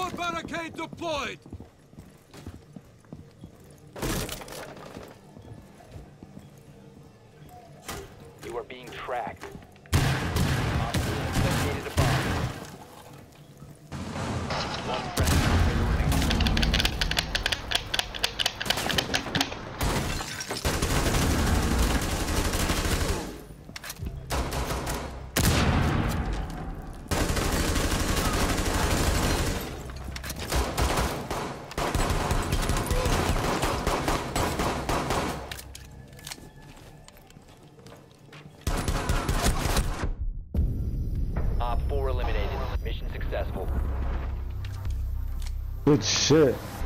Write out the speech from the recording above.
Hostile barricade deployed! You are being tracked. Hostiles located a bomb. One friendly operator remaining. Op 4 eliminated. Mission successful. Good shit.